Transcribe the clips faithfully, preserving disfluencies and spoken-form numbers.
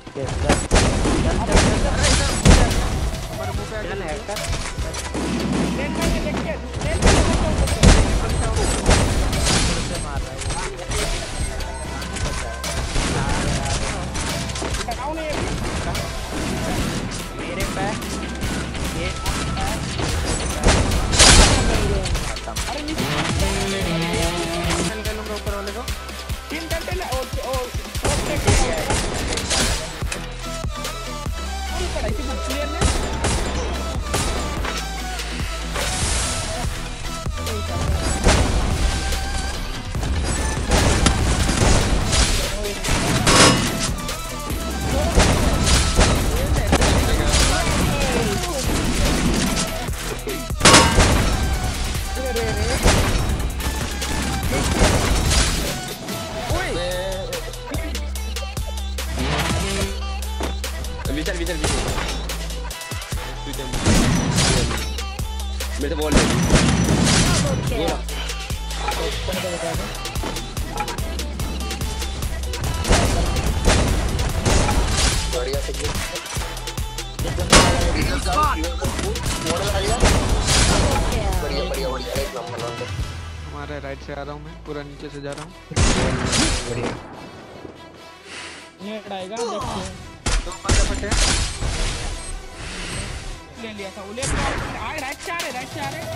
चल चल चल हमारे मुंह पे आ गया हैकर लेन में देख के लेन से मार रहा है डाउन है मेरे पे ये अरे नीचे चल लूंगा ऊपर वाले को तीन घंटे ले और और पढ़ाई की बुक क्लियर है विचल विचल विचल मेरे बॉल ले बढ़िया से बढ़िया बढ़िया बढ़िया एक नंबर हमारे राइट से आ रहा हूँ मैं पूरा नीचे से जा रहा हूँ बढ़िया ये आएगा दो बंदे फटे ले लिया था उले आ राइट से आ रहे राइट से आ रहे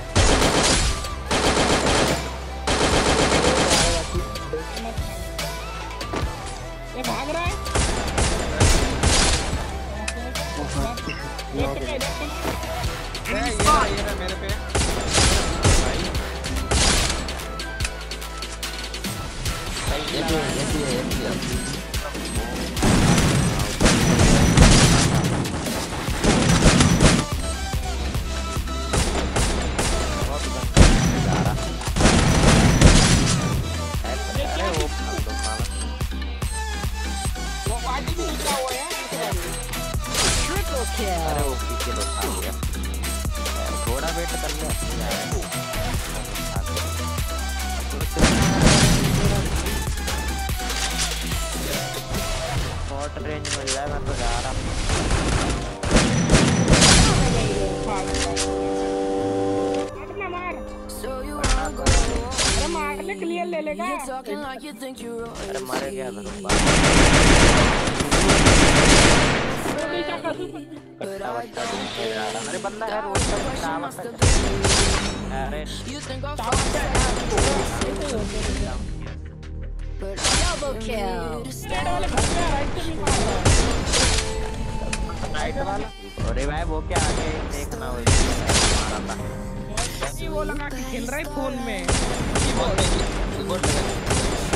ये भाग रहा है ये ये मेरे पे भाई ये ये ये अरे वो पीछे लोग आ गया थोड़ा वेट कर ले शॉर्ट रेंज मिल रहा है मैं तो जा रहा हूँ अरे मारने क्लियर ले लेगा अरे मारे क्या अरे बंदा है रोड पर अरे Double kill. राइट वाला अरे भाई वो क्या आगे देखना हो मारा था वो लगा कि खेल रहा है फोन में कीबोर्ड में कीबोर्ड लगा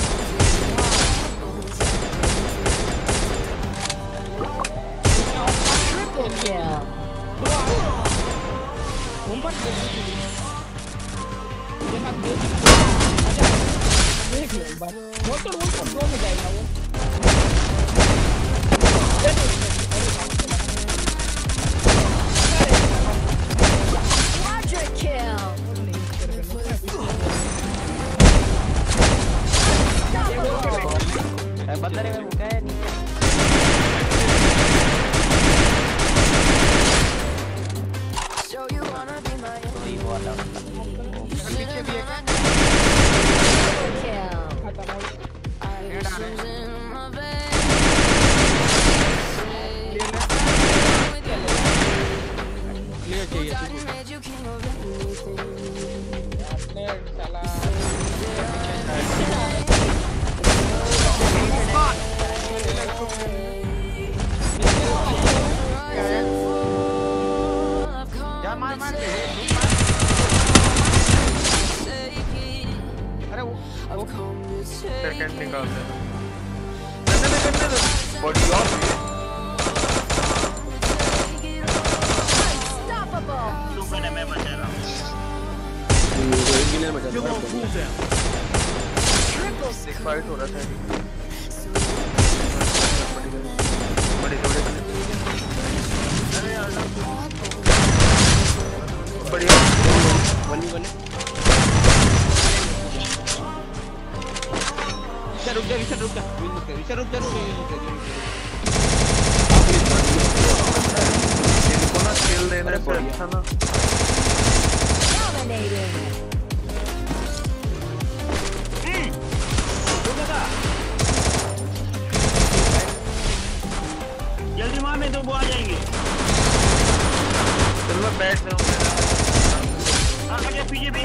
Triple kill. ऊपर देख लो बात वो तो वो कंट्रोल में जाएगा वो Quadra kill. बंदर में मुका है नीचे So you wanna be my कोई वाला नीचे भी एक kill. खत्म हो क्लियर चाहिए साला जा मार मार के अरे वो सेकंड निकाल दे बॉडी ऑफ Unstoppable. टू मैंने मैं बचा रहा हूं गिनर बचा you go move them Triple एक फाइट हो रहा था बड़ी बड़ी अरे यार बढ़िया बनी बने रुक जा रुक जा रुक जा रुक जा रुक जा रुक जा अच्छा ना Dominating. जल्दी वहां में तो वो आ जाएंगे। चल मैं बैठ जाऊंगा। आगे पीछे भी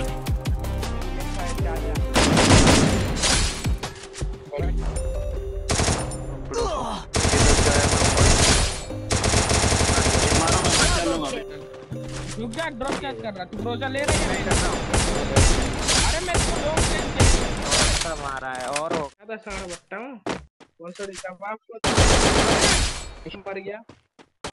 रुक जा, ड्रॉप क्या कर रहा तू? ब्रोजा ले रहा है नहीं करना? अरे मैं इसको लॉन्ग रेंज पे और मारा है और हो ज्यादा सारा बट्टा हूं। कौन सा दिखा बाप को? पर गया